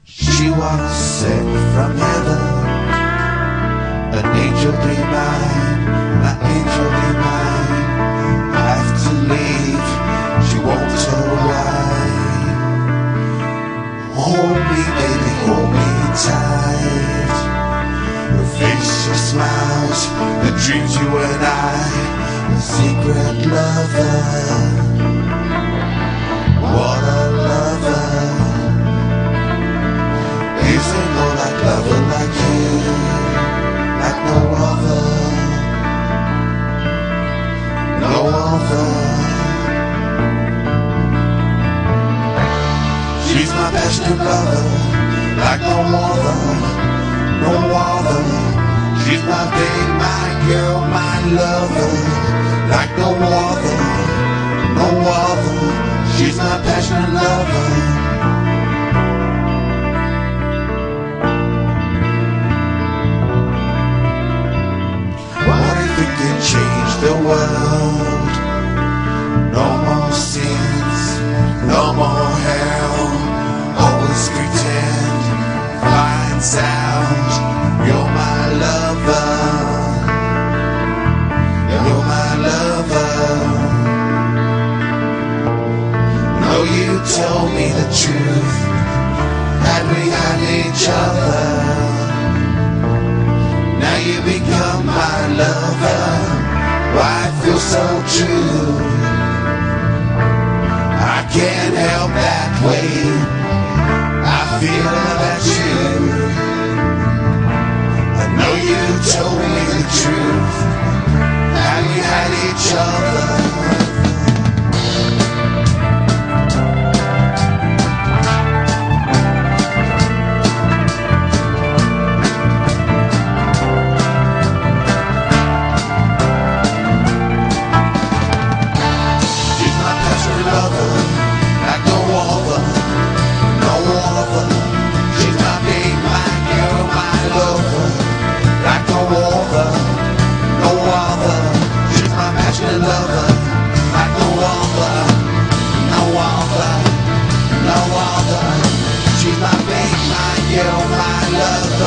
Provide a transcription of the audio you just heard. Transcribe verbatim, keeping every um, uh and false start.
She was sent from heaven, an angel divine, an angel divine. I have to leave, she won't arrive. Hold me, baby, hold me tight. Her face just smiles, the dreams you and I, a secret lover. What a lover. Isn't no like lover like you, like no other, no other. She's my passionate lover, like no other, no other. She's my babe, my girl, my lover, like no other, no other. She's my passionate lover. What if we could change the world? No more sins, no more hell. Always pretend, finds out you're my lover. You're my lover. No, you told me the truth. Had we had each other, now you become my lover. Why feel so true? I can't help that way. I feel about you. I know you told me the truth. Had we had each other. You're my lover.